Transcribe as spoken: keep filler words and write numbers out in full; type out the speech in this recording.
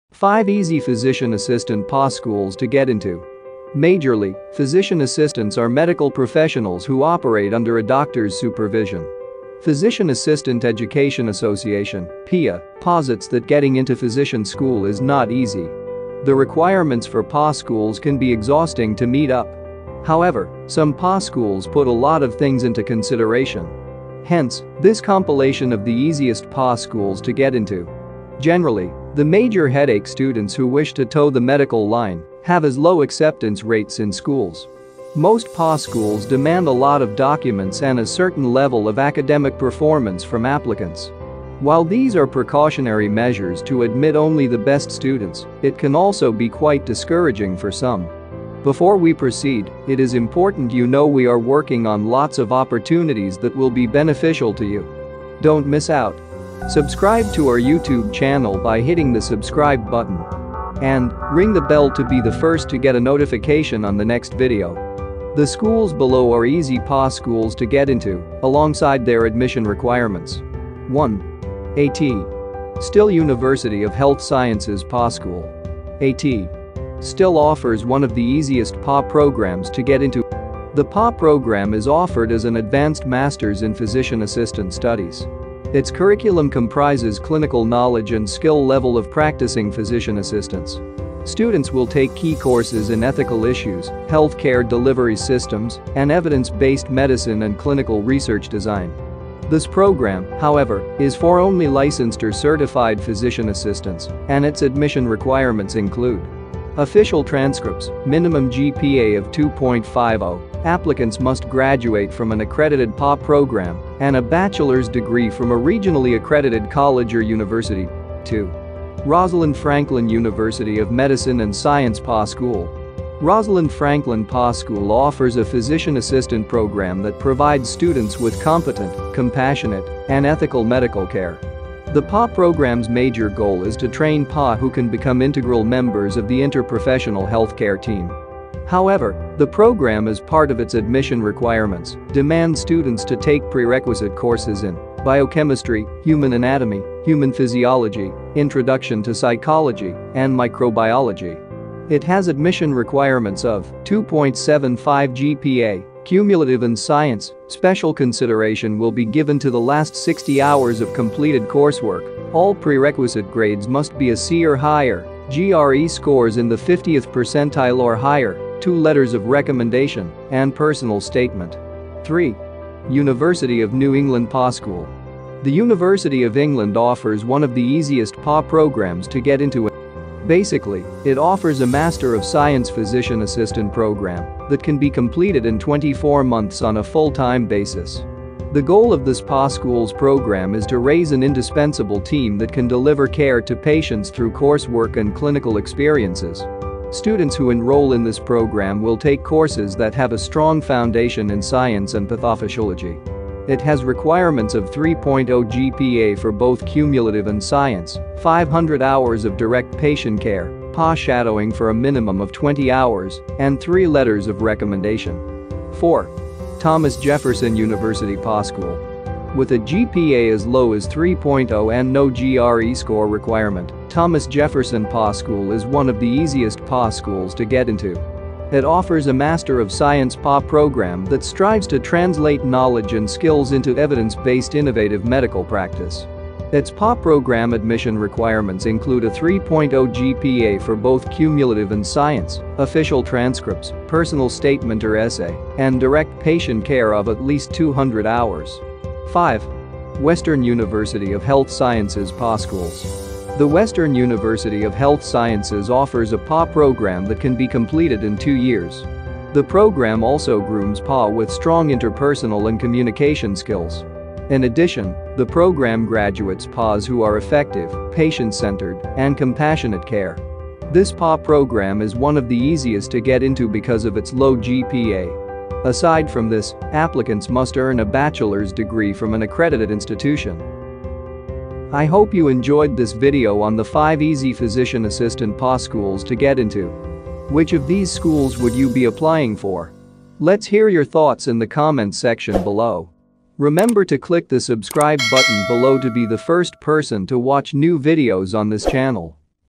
five Easy Physician Assistant P A schools to get into. Majorly, physician assistants are medical professionals who operate under a doctor's supervision. Physician Assistant Education Association (P A) posits that getting into physician school is not easy. The requirements for P A schools can be exhausting to meet up. However, some P A schools put a lot of things into consideration. Hence, this compilation of the easiest P A schools to get into. Generally, the major headache students who wish to toe the medical line have as low acceptance rates in schools. Most P A schools demand a lot of documents and a certain level of academic performance from applicants. While these are precautionary measures to admit only the best students, it can also be quite discouraging for some. Before we proceed, it is important you know we are working on lots of opportunities that will be beneficial to you. Don't miss out. Subscribe to our YouTube channel by hitting the subscribe button. And ring the bell to be the first to get a notification on the next video. The schools below are easy P A schools to get into, alongside their admission requirements. one. AT. Still University of Health Sciences P A School. AT. Still offers one of the easiest P A programs to get into. The P A program is offered as an advanced master's in physician assistant studies. Its curriculum comprises clinical knowledge and skill level of practicing physician assistants. Students will take key courses in ethical issues, healthcare delivery systems, and evidence-based medicine and clinical research design. This program, however, is for only licensed or certified physician assistants, and its admission requirements include official transcripts, minimum G P A of two point five oh, applicants must graduate from an accredited P A program, and a bachelor's degree from a regionally accredited college or university. two. Rosalind Franklin University of Medicine and Science P A School. Rosalind Franklin P A School offers a physician assistant program that provides students with competent, compassionate, and ethical medical care. The P A program's major goal is to train P A who can become integral members of the interprofessional healthcare team. However, the program, as part of its admission requirements, demands students to take prerequisite courses in biochemistry, human anatomy, human physiology, introduction to psychology, and microbiology. It has admission requirements of two point seven five G P A, cumulative in science. Special consideration will be given to the last sixty hours of completed coursework. All prerequisite grades must be a C or higher, G R E scores in the fiftieth percentile or higher, two letters of recommendation, and personal statement. three. University of New England P A School. The University of England offers one of the easiest P A programs to get into. Basically, it offers a Master of Science Physician Assistant program that can be completed in twenty-four months on a full-time basis. The goal of this P A school's program is to raise an indispensable team that can deliver care to patients through coursework and clinical experiences. Students who enroll in this program will take courses that have a strong foundation in science and pathophysiology. It has requirements of three point oh G P A for both cumulative and science, five hundred hours of direct patient care, P A shadowing for a minimum of twenty hours, and three letters of recommendation. four. Thomas Jefferson University P A School. With a G P A as low as three point oh and no G R E score requirement, Thomas Jefferson P A School is one of the easiest P A schools to get into. It offers a Master of Science P A program that strives to translate knowledge and skills into evidence-based innovative medical practice. Its P A program admission requirements include a three point oh G P A for both cumulative and science, official transcripts, personal statement or essay, and direct patient care of at least two hundred hours. five. Western University of Health Sciences P A Schools. The Western University of Health Sciences offers a P A program that can be completed in two years. The program also grooms P A with strong interpersonal and communication skills. In addition, the program graduates P As who are effective, patient-centered, and compassionate care. This P A program is one of the easiest to get into because of its low G P A. Aside from this, applicants must earn a bachelor's degree from an accredited institution. I hope you enjoyed this video on the five easy physician assistant P A schools to get into. Which of these schools would you be applying for? Let's hear your thoughts in the comments section below. Remember to click the subscribe button below to be the first person to watch new videos on this channel.